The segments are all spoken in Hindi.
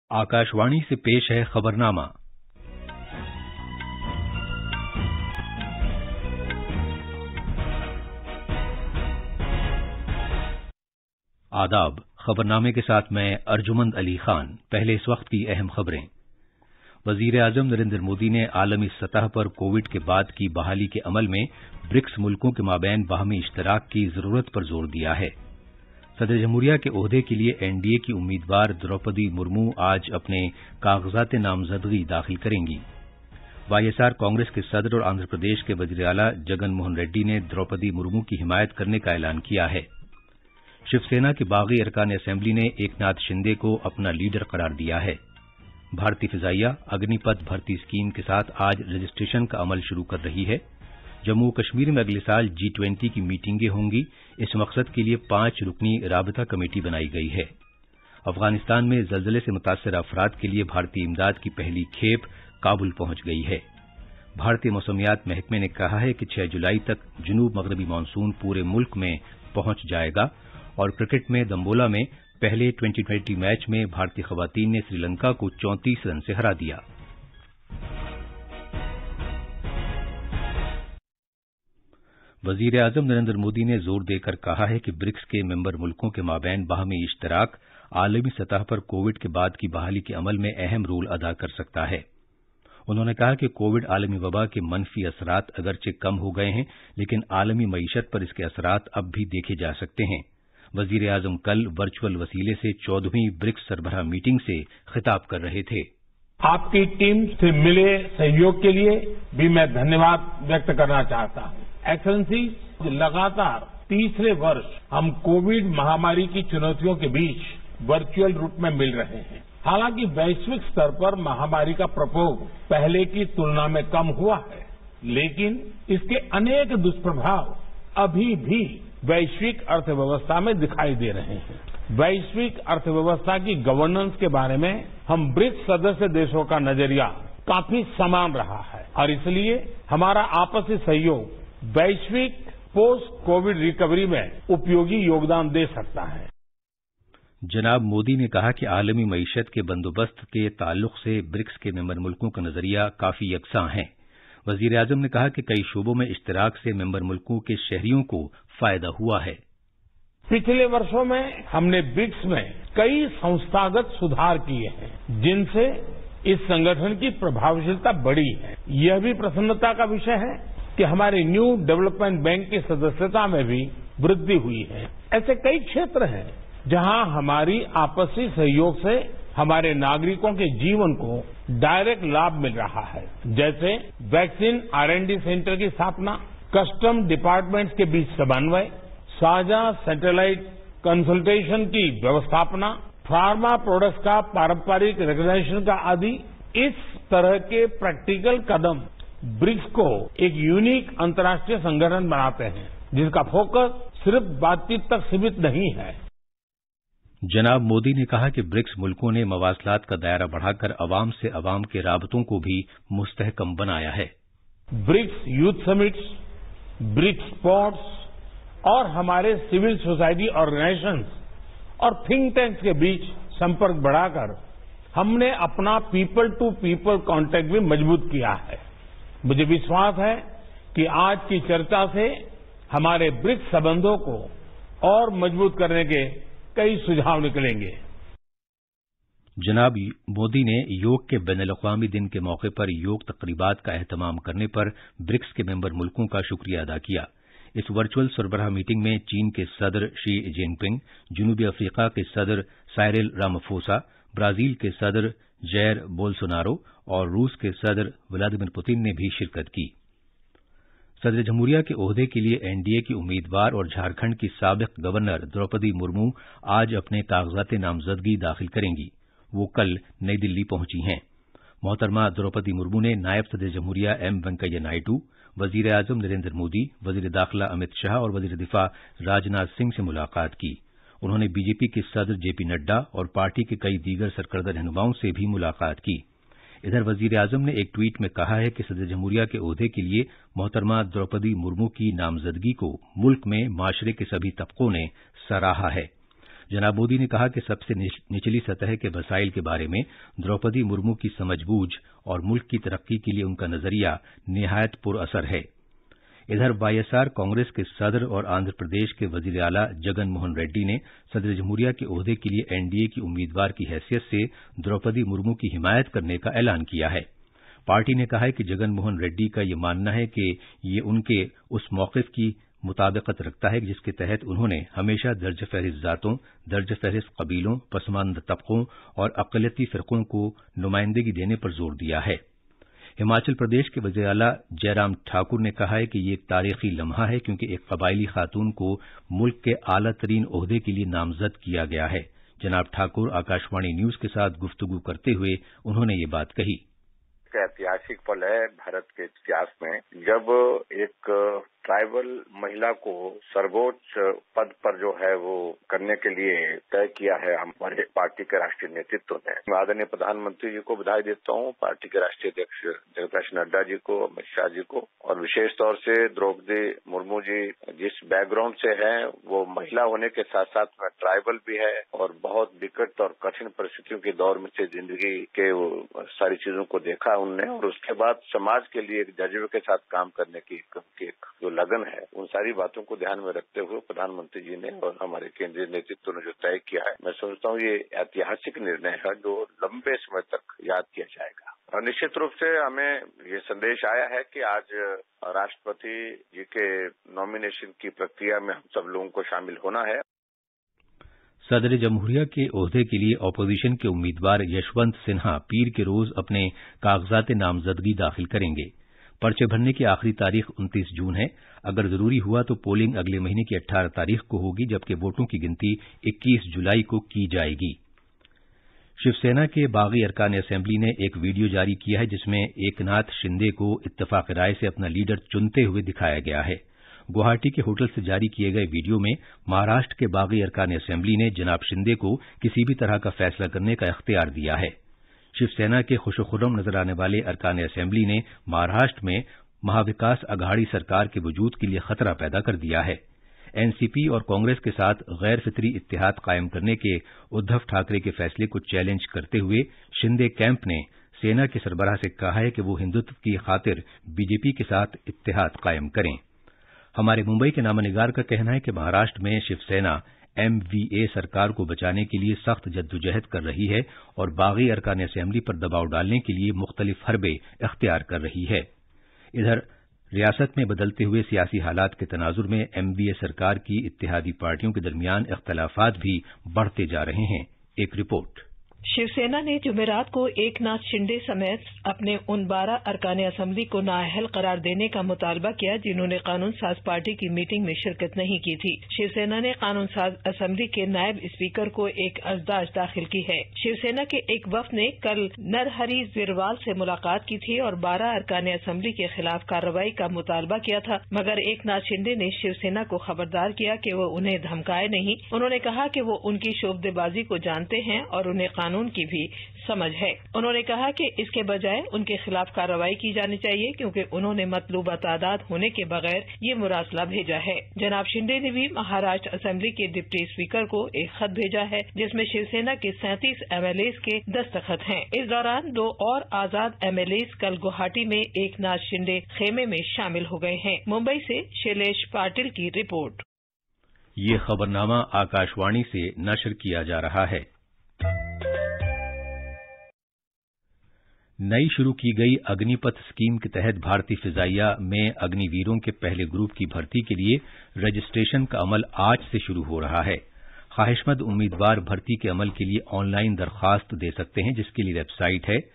आकाशवाणी से पेश है खबरनामा। आदाब। खबरनामे के साथ मैं अर्जुमंद अली खान। पहले इस वक्त की अहम खबरें। वजीर आजम नरेंद्र मोदी ने आलमी सतह पर कोविड के बाद की बहाली के अमल में ब्रिक्स मुल्कों के माबैन बाहमी इश्तराक की जरूरत पर जोर दिया है। सदर जमहूरिया के ओहदे के लिए एनडीए की उम्मीदवार द्रौपदी मुर्मू आज अपने कागजात नामजदगी दाखिल करेंगी। वाईएसआर कांग्रेस के सदर और आंध्र प्रदेश के वजीर आला जगन मोहन रेड्डी ने द्रौपदी मुर्मू की हिमायत करने का ऐलान किया है। शिवसेना के बागी अरकान असेंबली ने एकनाथ शिंदे को अपना लीडर करार दिया है। भारतीय फिजाइया अग्निपथ भर्ती स्कीम के साथ आज रजिस्ट्रेशन का अमल शुरू कर रही है। जम्मू कश्मीर में अगले साल G20 की मीटिंगें होंगी। इस मकसद के लिए 5 रुकनी राबता कमेटी बनाई गई है। अफगानिस्तान में जल्जले से मुतासर अफराद के लिए भारतीय इमदाद की पहली खेप काबुल पहुंच गई है। भारतीय मौसमियात महकमे ने कहा है कि 6 जुलाई तक जुनूब मगरबी मानसून पूरे मुल्क में पहुंच जाएगा। और क्रिकेट में दम्बोला में पहले T20 मैच में भारतीय खवातीन ने श्रीलंका को 34 रन से हरा दिया। वजीर आजम नरेंद्र मोदी ने जोर देकर कहा है कि ब्रिक्स के मेंबर मुल्कों के माबैन बाहमी इश्तराक आलमी सतह पर कोविड के बाद की बहाली के अमल में अहम रोल अदा कर सकता है। उन्होंने कहा कि कोविड आलमी वबा के मनफी असरात अगरचे कम हो गए हैं, लेकिन आलमी मईशत पर इसके असरात अब भी देखे जा सकते हैं। वजीर आजम कल वर्चुअल वसीले से 14वीं ब्रिक्स सरबराह मीटिंग से खिताब कर रहे थे। आपकी टीम से मिले सहयोग के लिए भी मैं धन्यवाद व्यक्त करना चाहता हूं। एक्सेलेंसी, लगातार तीसरे वर्ष हम कोविड महामारी की चुनौतियों के बीच वर्चुअल रूप में मिल रहे हैं। हालांकि वैश्विक स्तर पर महामारी का प्रकोप पहले की तुलना में कम हुआ है, लेकिन इसके अनेक दुष्प्रभाव अभी भी वैश्विक अर्थव्यवस्था में दिखाई दे रहे हैं। वैश्विक अर्थव्यवस्था की गवर्नेंस के बारे में हम ब्रिक्स सदस्य देशों का नजरिया काफी समान रहा है और इसलिए हमारा आपसी सहयोग वैश्विक पोस्ट कोविड रिकवरी में उपयोगी योगदान दे सकता है। जनाब मोदी ने कहा कि आलमी मईशत के बंदोबस्त के ताल्लुक से ब्रिक्स के मेंबर मुल्कों का नजरिया काफी यकसां है। वजीर आजम ने कहा कि कई शोबों में इश्तराक से मेंबर मुल्कों के शहरियों को फायदा हुआ है। पिछले वर्षों में हमने ब्रिक्स में कई संस्थागत सुधार किए हैं, जिनसे इस संगठन की प्रभावशीलता बढ़ी है। यह भी प्रसन्नता का विषय है कि हमारे न्यू डेवलपमेंट बैंक की सदस्यता में भी वृद्धि हुई है। ऐसे कई क्षेत्र हैं जहां हमारी आपसी सहयोग से हमारे नागरिकों के जीवन को डायरेक्ट लाभ मिल रहा है, जैसे वैक्सीन R&D सेंटर की स्थापना, कस्टम डिपार्टमेंट्स के बीच समन्वय, साझा सैटेलाइट कंसल्टेशन की व्यवस्थापना, फार्मा प्रोडक्ट्स का पारंपरिक रिकॉग्निशन का आदि। इस तरह के प्रैक्टिकल कदम ब्रिक्स को एक यूनिक अंतर्राष्ट्रीय संगठन बनाते हैं, जिसका फोकस सिर्फ बातचीत तक सीमित नहीं है। जनाब मोदी ने कहा कि ब्रिक्स मुल्कों ने मवासलात का दायरा बढ़ाकर अवाम से अवाम के राबतों को भी मुस्तहकम बनाया है। BRICS youth summits, BRICS sports और हमारे सिविल सोसाइटी ऑर्गेनाइजेशंस और थिंक टैंक्स के बीच संपर्क बढ़ाकर हमने अपना पीपल टू पीपल कांटेक्ट भी मजबूत किया है। मुझे विश्वास है कि आज की चर्चा से हमारे ब्रिक्स संबंधों को और मजबूत करने के कई सुझाव निकलेंगे। जनाब मोदी ने योग के बैनुल-अक़वामी दिन के मौके पर योग तकरीबात का एहतमाम करने पर ब्रिक्स के मेंबर मुल्कों का शुक्रिया अदा किया। इस वर्चुअल सरबराह मीटिंग में चीन के सदर शी जिनपिंग, जनूबी अफ्रीका के सदर साइरिल रामाफोसा, ब्राजील के सदर जैर बोल्सोनारो और रूस के सदर व्लादिमीर पुतिन ने भी शिरकत की। सदर जमहूरिया के ओहदे के लिए एनडीए की उम्मीदवार और झारखंड की साबिक गवर्नर द्रौपदी मुर्मू आज अपने कागजात नामजदगी दाखिल करेंगी। वो कल नई दिल्ली पहुंची हैं। मोहतरमा द्रौपदी मुर्मू ने नायब सदर जमहूरिया एम वेंकैया नायडू, वजीर आजम नरेंद्र मोदी, वजीर दाखिला अमित शाह और वजीर दिफा राजनाथ सिंह से मुलाकात की। उन्होंने बीजेपी के सदर जेपी नड्डा और पार्टी के कई दीगर सरकर्दा रहनुमाओं से भी मुलाकात की। इधर वजीर आजम ने एक ट्वीट में कहा है कि सदर जमहूरिया के ओहदे के लिए मोहतरमा द्रौपदी मुर्मू की नामजदगी को मुल्क में माशरे के सभी तबकों ने सराहा है। जनाब मोदी ने कहा कि सबसे निचली सतह के मसाइल के बारे में द्रौपदी मुर्मू की समझबूझ और मुल्क की तरक्की के लिए उनका नजरिया निहायत पुरअसर है। इधर वाईएसआर कांग्रेस के सदर और आंध्र प्रदेश के वजीर आला जगन मोहन रेड्डी ने सदर जमहूरिया के ओहदे के लिए एनडीए की उम्मीदवार की हैसियत से द्रौपदी मुर्मू की हिमायत करने का ऐलान किया है। पार्टी ने कहा है कि जगन मोहन रेड्डी का यह मानना है कि ये उनके उस मौक़िफ़ की मुताबिकत रखता है जिसके तहत उन्होंने हमेशा दर्ज फहरिस्त जातों, दर्ज फहरिस्त कबीलों, पसमानदा तबकों और अक़लियती फ़िरक़ों को नुमाइंदगी देने पर जोर दिया है। हिमाचल प्रदेश के वज़ीर आला जयराम ठाकुर ने कहा है कि ये एक तारीखी लम्हा है क्योंकि एक कबायली खातून को मुल्क के आला तरीन ओहदे के लिए नामजद किया गया है। जनाब ठाकुर आकाशवाणी न्यूज के साथ गुफ्तगू करते हुए उन्होंने ये बात कही। ऐतिहासिक पल है भारत के इतिहास में जब एक ट्राइबल महिला को सर्वोच्च पद पर जो है वो करने के लिए तय किया है हमारे पार्टी के राष्ट्रीय नेतृत्व ने। मैं आदरणीय प्रधानमंत्री जी को बधाई देता हूँ, पार्टी के राष्ट्रीय अध्यक्ष जगत प्रकाश नड्डा जी को, अमित शाह जी को, और विशेष तौर से द्रौपदी मुर्मू जी जिस बैकग्राउंड से हैं वो महिला होने के साथ साथ में ट्राइबल भी है और बहुत विकट और कठिन परिस्थितियों के दौर में से जिंदगी के सारी चीजों को देखा उनने और उसके बाद समाज के लिए एक जज्बे के साथ काम करने की एक जो लगन है, उन सारी बातों को ध्यान में रखते हुए प्रधानमंत्री जी ने और हमारे केंद्रीय नेतृत्व ने जो तय किया है, मैं समझता हूँ ये ऐतिहासिक निर्णय है जो लंबे समय तक याद किया जाएगा। और निश्चित रूप से हमें ये संदेश आया है कि आज राष्ट्रपति जी के नॉमिनेशन की प्रक्रिया में हम सब लोगों को शामिल होना है। सदर जमहूरिया के ओहदे के लिए अपोजिशन के उम्मीदवार यशवंत सिन्हा पीर के रोज अपने कागजात नामजदगी दाखिल करेंगे। पर्चे भरने की आखिरी तारीख 29 जून है। अगर जरूरी हुआ तो पोलिंग अगले महीने की 18 तारीख को होगी, जबकि वोटों की गिनती 21 जुलाई को की जाएगी। शिवसेना के बागी अरकान असेंबली ने एक वीडियो जारी किया है जिसमें एकनाथ शिंदे को इत्तेफाक राय से अपना लीडर चुनते हुए दिखाया गया है। गुवाहाटी के होटल से जारी किए गए वीडियो में महाराष्ट्र के बागी अरकान असेंबली ने जनाब शिंदे को किसी भी तरह का फैसला करने का इख्तियार दिया है। शिवसेना के खुशखुर्रम नजर आने वाले अरकान असेंबली ने महाराष्ट्र में महाविकास अघाड़ी सरकार के वजूद के लिए खतरा पैदा कर दिया है। एनसीपी और कांग्रेस के साथ गैर फितरी इत्तेहाद कायम करने के उद्धव ठाकरे के फैसले को चैलेंज करते हुए शिंदे कैंप ने सेना के सरबराह से कहा है कि वो हिंदुत्व की खातिर बीजेपी के साथ इत्तेहाद कायम करें। हमारे मुंबई के नामानिगार का कहना है कि महाराष्ट्र में शिवसेना एमवीए सरकार को बचाने के लिए सख्त जद्दोजहद कर रही है और बागी अरकान असेंबली पर दबाव डालने के लिए मुख्तलिफ हरबे इख्तियार कर रही है। इधर रियासत में बदलते हुए सियासी हालात के तनाजुर में एमवीए सरकार की इत्तेहादी पार्टियों के दरमियान इख्तलाफात भी बढ़ते जा रहे हैं। एक रिपोर्ट। शिवसेना ने जुमेरात को एकनाथ शिंदे समेत अपने उन 12 अरकान असेंबली को नाअहल करार देने का मुतालबा किया जिन्होंने कानून साज पार्टी की मीटिंग में शिरकत नहीं की थी। शिवसेना ने कानून साज असेंबली के नायब स्पीकर को एक अर्जदाश दाखिल की है। शिवसेना के एक वफ्द ने कल नरहरी जिरवाल से मुलाकात की थी और 12 अरकान असेंबली के खिलाफ कार्रवाई का मुतालबा किया था, मगर एकनाथ शिंदे ने शिवसेना को खबरदार किया कि वो उन्हें धमकाए नहीं। उन्होंने कहा कि वो उनकी शोबदेबाजी को जानते हैं और उन्हें कानून की भी समझ है। उन्होंने कहा कि इसके बजाय उनके खिलाफ कार्रवाई की जानी चाहिए क्योंकि उन्होंने मतलूबा तादाद होने के बगैर ये मुरासला भेजा है। जनाब शिंदे ने भी महाराष्ट्र असेंबली के डिप्टी स्पीकर को एक खत भेजा है जिसमें शिवसेना के 37 एमएलएज के दस्तखत हैं। इस दौरान 2 और आजाद एमएलएज कल गुवाहाटी में एकनाथ शिंदे खेमे में शामिल हो गए हैं। मुंबई से शैलेश पाटिल की रिपोर्ट। ये खबरनामा आकाशवाणी से नशर किया जा रहा है। नई शुरू की गई अग्निपथ स्कीम के तहत भारतीय फिजाइया में अग्निवीरों के पहले ग्रुप की भर्ती के लिए रजिस्ट्रेशन का अमल आज से शुरू हो रहा है। ख्वाहिशमंद उम्मीदवार भर्ती के अमल के लिए ऑनलाइन दरखास्त दे सकते हैं, जिसके लिए वेबसाइट है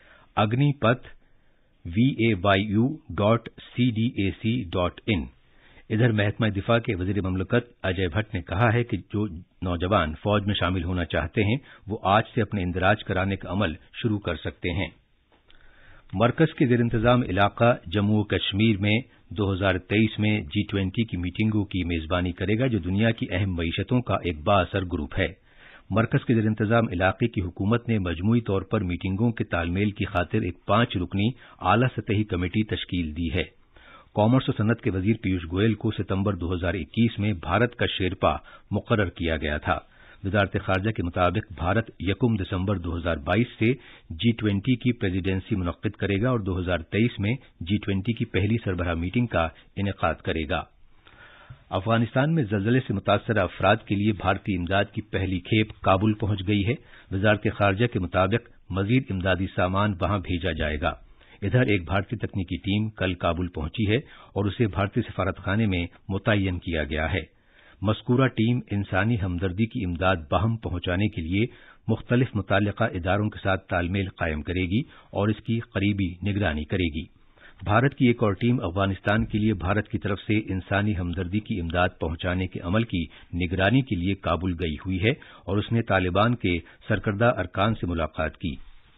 agnipath.cdac.in। इधर महकमा दिफा के वजीर ममलकत अजय भट्ट ने कहा है कि जो नौजवान फौज में शामिल होना चाहते हैं वो आज से अपने इंदराज कराने का अमल शुरू कर सकते हैं। मरकज के जेर इंतजाम इलाका जम्मू और कश्मीर में 2023 में G20 की मीटिंगों की मेजबानी करेगा, जो दुनिया की अहम मईशतों का एक बाअसर ग्रुप है। मरकज के जेर इंतजाम इलाके की हुकूमत ने मजमूई तौर पर मीटिंगों के तालमेल की खातिर एक 5 रुकनी आला सतही कमेटी तश्कील दी है। कॉमर्स और सनत के वजीर पीयूष गोयल को सितंबर 2021 में भारत का शेरपा मुकर्रर किया गया था। वजारत खारजा के मुताबिक भारत 1 दिसंबर 2022 से G20 की प्रेसिडेंसी मुनक्किद करेगा और 2023 में G20 की पहली सरबराह मीटिंग का इनेकाद करेगा। अफगानिस्तान में जल्जले से मुतासर अफराद के लिए भारतीय इमदाद की पहली खेप काबुल पहुंच गई है। वजारत खारजा के मुताबिक मजीद इमदादी सामान वहां भेजा जाएगा। इधर एक भारतीय तकनीकी टीम कल काबुल पहुंची है और उसे भारतीय सफारतखाने में मुतय्यन किया गया है। मज़कूरा टीम इंसानी हमदर्दी की इमदाद बाहम पहुंचाने के लिए मुख्तलिफ मुताल्लिका इदारों के साथ तालमेल कायम करेगी और इसकी करीबी निगरानी करेगी। भारत की एक और टीम अफगानिस्तान के लिए भारत की तरफ से इंसानी हमदर्दी की इमदाद पहुंचाने के अमल की निगरानी के लिए काबुल गई हुई है और उसने तालिबान के सरकर्दा अरकान से मुलाकात की।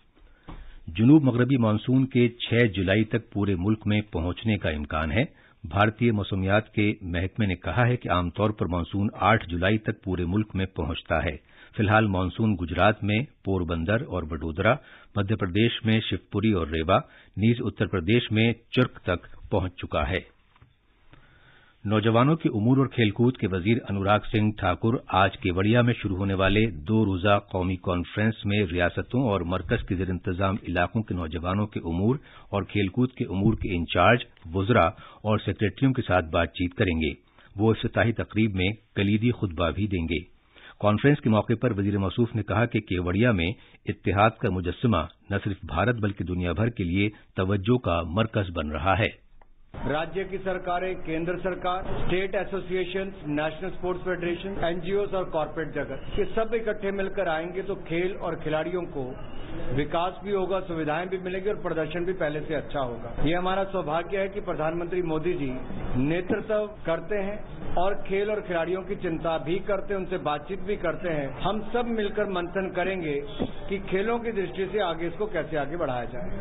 जुनूब मगरबी मानसून के 6 जुलाई तक पूरे मुल्क में पहुंचने का इम्कान है। भारतीय मौसमियात के महकमे ने कहा है कि आमतौर पर मानसून 8 जुलाई तक पूरे मुल्क में पहुंचता है। फिलहाल मानसून गुजरात में पोरबंदर और वडोदरा, मध्य प्रदेश में शिवपुरी और रेवा, नीज उत्तर प्रदेश में चुर्क तक पहुंच चुका है। नौजवानों के उमूर और खेलकूद के वजीर अनुराग सिंह ठाकुर आज केवड़िया में शुरू होने वाले 2 रोजा कौमी कॉन्फ्रेंस में रियासतों और मरकज के जेर इंतजाम इलाकों के नौजवानों के उमूर और खेलकूद के उमूर के इंचार्ज, वुज़रा और सेक्रेटरियों के साथ बातचीत करेंगे। वो इफ्तिताही तकरीब में कलीदी खुतबा भी देंगे। कॉन्फ्रेंस के मौके पर वजीर मौसूफ ने कहा कि केवड़िया में इत्तेहाद का मुजस्समा न सिर्फ भारत बल्कि दुनिया भर के लिए तवज्जो का मरकज बन रहा है। राज्य की सरकारें, केंद्र सरकार, state association, national sports federation, NGOs और कॉर्पोरेट जगत, ये सब इकट्ठे मिलकर आएंगे तो खेल और खिलाड़ियों को विकास भी होगा, सुविधाएं भी मिलेंगी और प्रदर्शन भी पहले से अच्छा होगा। ये हमारा सौभाग्य है कि प्रधानमंत्री मोदी जी नेतृत्व करते हैं और खेल और खिलाड़ियों की चिंता भी करते हैं, उनसे बातचीत भी करते हैं। हम सब मिलकर मंथन करेंगे कि खेलों की दृष्टि से आगे इसको कैसे आगे बढ़ाया जाए।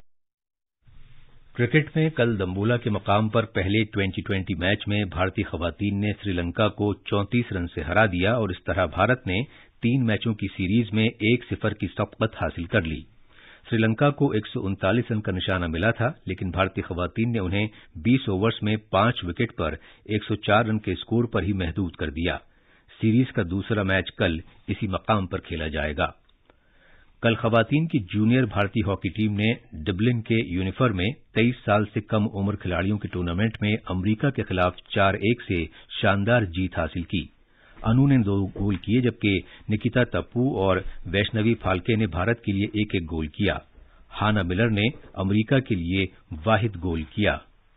क्रिकेट में कल दम्बोला के मकाम पर पहले 2020 मैच में भारतीय खवातीन ने श्रीलंका को 34 रन से हरा दिया और इस तरह भारत ने 3 मैचों की सीरीज में 1-0 की सबकत हासिल कर ली। श्रीलंका को 139 रन का निशाना मिला था, लेकिन भारतीय खवातीन ने उन्हें 20 ओवर्स में 5 विकेट पर 104 रन के स्कोर पर ही महदूद कर दिया। सीरीज का दूसरा मैच कल इसी मकाम पर खेला जाएगा। कल खवातीन की जूनियर भारतीय हॉकी टीम ने डबलिन के यूनिफर में 23 साल से कम उम्र खिलाड़ियों के टूर्नामेंट में अमरीका के खिलाफ 4-1 से शानदार जीत हासिल की। अनु ने 2 गोल किए जबकि निकिता टप्पू और वैष्णवी फाल्के ने भारत के लिए 1-1 गोल किया। हाना मिलर ने अमरीका के लिए वाहिद गोल किया।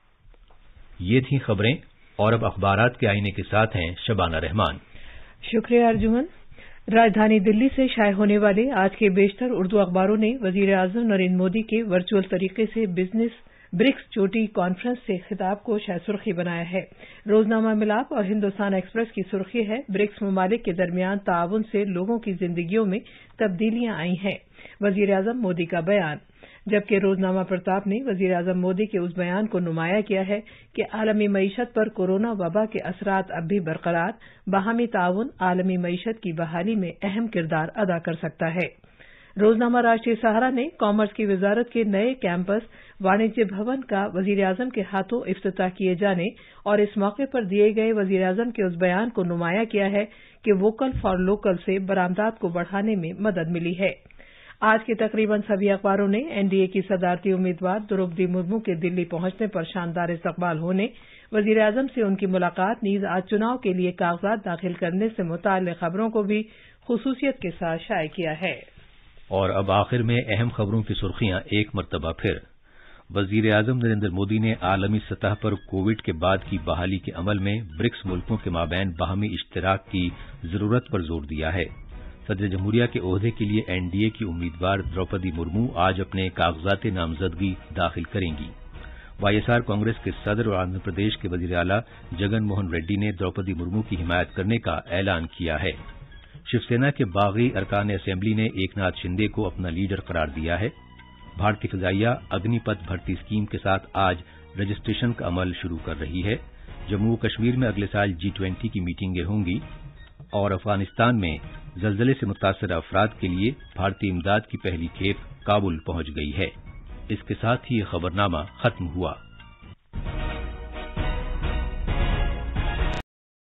ये थी खबरें और अब अखबारात के आईने के साथ हैं शबाना रहमान। शुक्रिया अर्जुमन। राजधानी दिल्ली से शाये होने वाले आज के बेशतर उर्दू अखबारों ने वजीर आजम नरेंद्र मोदी के वर्चुअल तरीके से बिजनेस ब्रिक्स चोटी कॉन्फ्रेंस से खिताब को शायद सुर्खी बनाया है। रोजनामा मिलाप और हिंदुस्तान एक्सप्रेस की सुर्खी है, ब्रिक्स ममालिक के दरमियान ताउन से लोगों की जिंदगियों में तब्दीलियां आई हैं, वजीर आजम मोदी का बयान। जबकि रोजनामा प्रताप ने वजीर आजम मोदी के उस बयान को नुमाया किया है कि आलमी मईशत पर कोरोना वबा के असरात अब भी बरकरार, बाहमी ताउन आलमी मईशत की बहाली में अहम किरदार अदा कर सकता है। रोजनामा राष्ट्रीय सहारा ने कॉमर्स की वजारत के नए कैंपस वाणिज्य भवन का वजीर आजम के हाथों इफ्तिताह किए जाने और इस मौके पर दिए गए वजीर आजम के उस बयान को नुमाया किया है कि वोकल फॉर लोकल से बरामदात को बढ़ाने में मदद मिली है। आज के तकरीबन सभी अखबारों ने एनडीए की सदारती उम्मीदवार द्रौपदी मुर्मू के दिल्ली पहुंचने पर शानदार इस्तकबाल होने, वजीर आजम से उनकी मुलाकात, नीज आज चुनाव के लिए कागजात दाखिल करने से मुताल्लिक़ खबरों को भी खुसूसियत के साथ शाये किया है। और अब आखिर में अहम खबरों की सुर्खियां एक मरतबा फिर। वजीर आजम नरेंद्र मोदी ने आलमी सतह पर कोविड के बाद की बहाली के अमल में ब्रिक्स मुल्कों के माबैन बाहमी इश्तराक की जरूरत पर जोर दिया है। सदर जमहूरिया के ओहदे के लिए एनडीए की उम्मीदवार द्रौपदी मुर्मू आज अपने कागजात नामजदगी दाखिल करेंगी। वाईएसआर कांग्रेस के सदर और आंध्र प्रदेश के वजीर आला जगन मोहन रेड्डी ने द्रौपदी मुर्मू की हिमायत करने का ऐलान किया है। शिवसेना के बागी अरकान असेंबली ने एकनाथ शिंदे को अपना लीडर करार दिया है। भारतीय फिजाइया अग्निपथ भर्ती स्कीम के साथ आज रजिस्ट्रेशन का अमल शुरू कर रही है। जम्मू कश्मीर में अगले साल G20 की मीटिंगें होंगी और अफगानिस्तान में जल्जले से मुतासर अफराद के लिए भारतीय इमदाद की पहली खेप काबुल पहुंच गई है। इसके साथ ही यह खबरनामा खत्म हुआ।